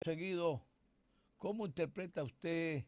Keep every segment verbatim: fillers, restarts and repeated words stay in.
Seguido, ¿cómo interpreta usted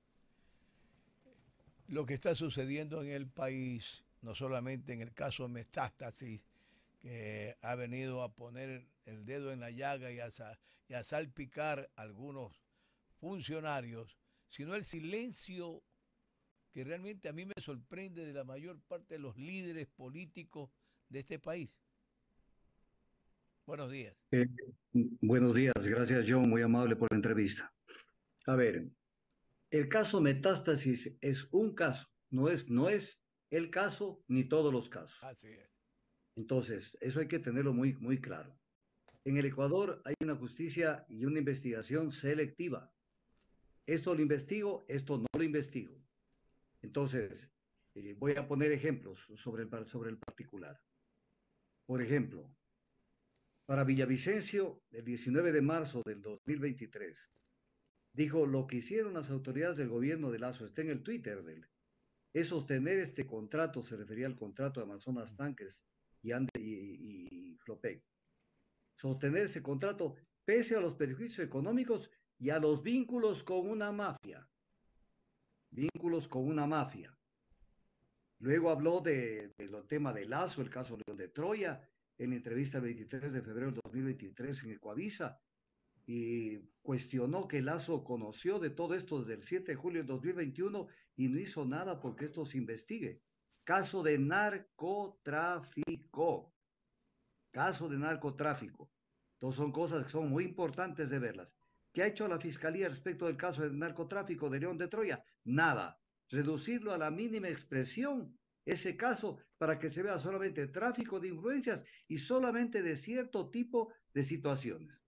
lo que está sucediendo en el país, no solamente en el caso Metástasis, que ha venido a poner el dedo en la llaga y a, sa- y a salpicar a algunos funcionarios, sino el silencio que realmente a mí me sorprende de la mayor parte de los líderes políticos de este país? Buenos días. Eh, Buenos días, gracias John, muy amable por la entrevista. A ver, el caso Metástasis es un caso, no es, no es el caso ni todos los casos. Así es. Entonces, eso hay que tenerlo muy, muy claro. En el Ecuador hay una justicia y una investigación selectiva. Esto lo investigo, esto no lo investigo. Entonces, eh, voy a poner ejemplos sobre el, par- sobre el particular. Por ejemplo, para Villavicencio, el diecinueve de marzo del dos mil veintitrés, dijo, lo que hicieron las autoridades del gobierno de Lazo, está en el Twitter de él, es sostener este contrato, se refería al contrato de Amazonas Tankers y, Ande, y, y, y Flopec, sostener ese contrato pese a los perjuicios económicos y a los vínculos con una mafia, vínculos con una mafia. Luego habló de, de lo tema de Lazo, el caso León de Troya, en entrevista el veintitrés de febrero de dos mil veintitrés en Ecuavisa, y cuestionó que Lazo conoció de todo esto desde el siete de julio de dos mil veintiuno y no hizo nada porque esto se investigue. Caso de narcotráfico, caso de narcotráfico. Entonces son cosas que son muy importantes de verlas. ¿Qué ha hecho la Fiscalía respecto del caso de narcotráfico de León de Troya? Nada. Reducirlo a la mínima expresión, ese caso, para que se vea solamente tráfico de influencias y solamente de cierto tipo de situaciones.